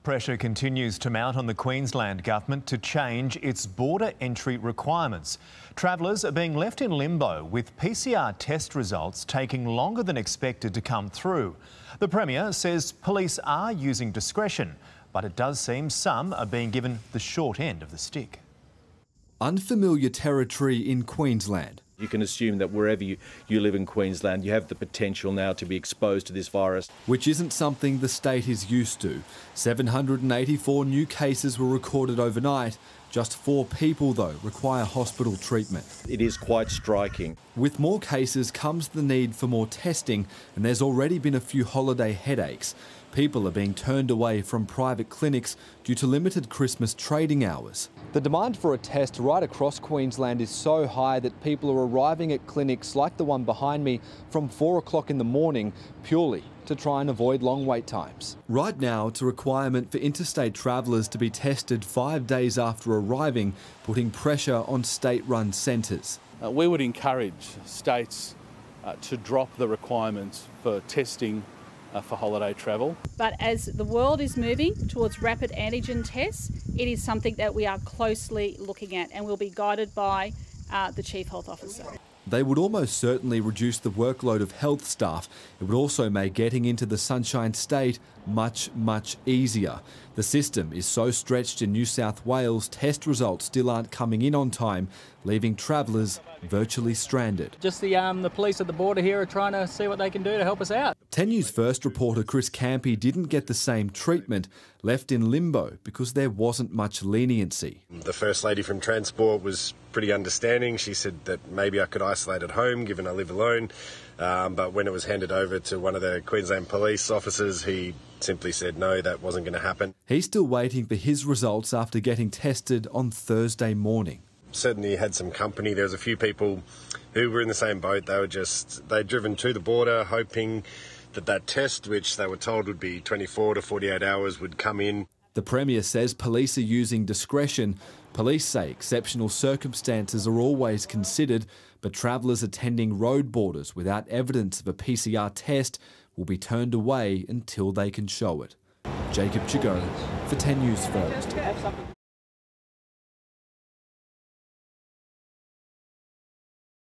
Pressure continues to mount on the Queensland government to change its border entry requirements. Travellers are being left in limbo, with PCR test results taking longer than expected to come through. The Premier says police are using discretion, but it does seem some are being given the short end of the stick. Unfamiliar territory in Queensland. You can assume that wherever you live in Queensland, you have the potential now to be exposed to this virus. Which isn't something the state is used to. 784 new cases were recorded overnight. Just 4 people, though, require hospital treatment. It is quite striking. With more cases comes the need for more testing, and there's already been a few holiday headaches. People are being turned away from private clinics due to limited Christmas trading hours. The demand for a test right across Queensland is so high that people are arriving at clinics like the one behind me from 4 o'clock in the morning purely to try and avoid long wait times. Right now, it's a requirement for interstate travellers to be tested 5 days after arriving, putting pressure on state-run centres. We would encourage states to drop the requirements for testing for holiday travel. But as the world is moving towards rapid antigen tests, it is something that we are closely looking at and will be guided by the Chief Health Officer. They would almost certainly reduce the workload of health staff. It would also make getting into the Sunshine State much easier. The system is so stretched in New South Wales, test results still aren't coming in on time, leaving travellers virtually stranded. Just the police at the border here are trying to see what they can do to help us out. 10 News First reporter Chris Campy didn't get the same treatment, left in limbo because there wasn't much leniency. The First Lady from Transport was pretty understanding. She said that maybe I could isolate at home given I live alone. But when it was handed over to one of the Queensland police officers, he simply said no, that wasn't going to happen. He's still waiting for his results after getting tested on Thursday morning. Certainly had some company. There was a few people who were in the same boat. They'd driven to the border hoping that test, which they were told would be 24 to 48 hours, would come in. The Premier says police are using discretion. Police say exceptional circumstances are always considered, but travellers attending road borders without evidence of a PCR test will be turned away until they can show it. Jacob Chigo for 10 News First.